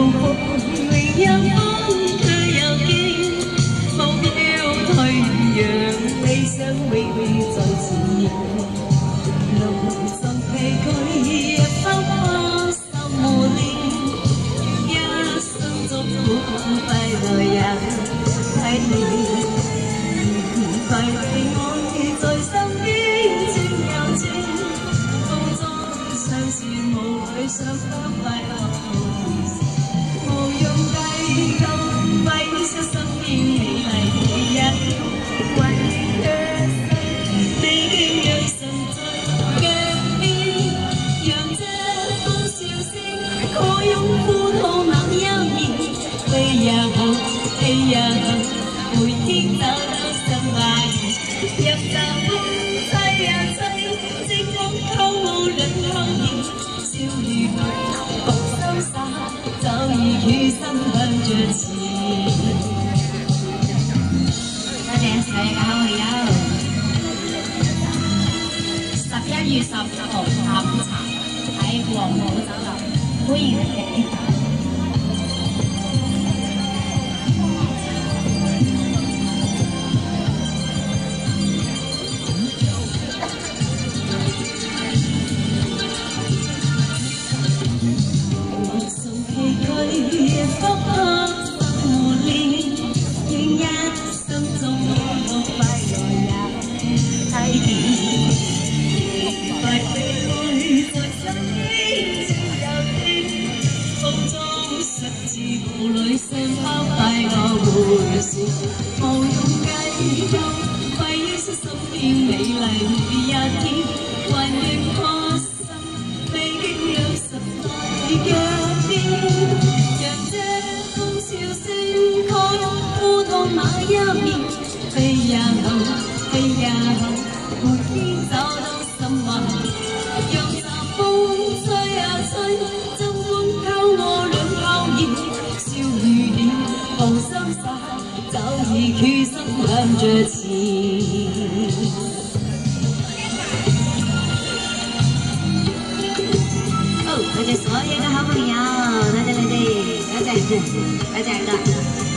路風另一方卻有見，目標退讓，理想永遠在前面。路上疲倦，日翻花心無念，一生中苦快樂也體驗。快地愛在身邊，轉又轉，風中相是夢裏想得快樂。 無用計較，揮灑身邊美麗每一天，為這世美景讓神在腳邊，讓這風笑聲可擁呼到那一面。飛也好，飛也好，每天找到新發現，入閘風吹呀吹，清風透無論後面，笑如淚，獨瀟灑。 早已決心向着前。多謝所有嘅好朋友。11月10號下午茶喺黃埔酒樓，歡迎你哋。無用計較，揮灑身邊美麗每一天，還願破心，美景讓神在腳邊，讓這風笑聲可擁呼到那一面，飛也好，飛也好，每天找到心懷，讓雜風吹呀吹，真風透我兩泡熱，笑如電，無心灑。 早已決心向着前。好，多謝所有嘅好朋友，多謝你哋，多謝，多謝。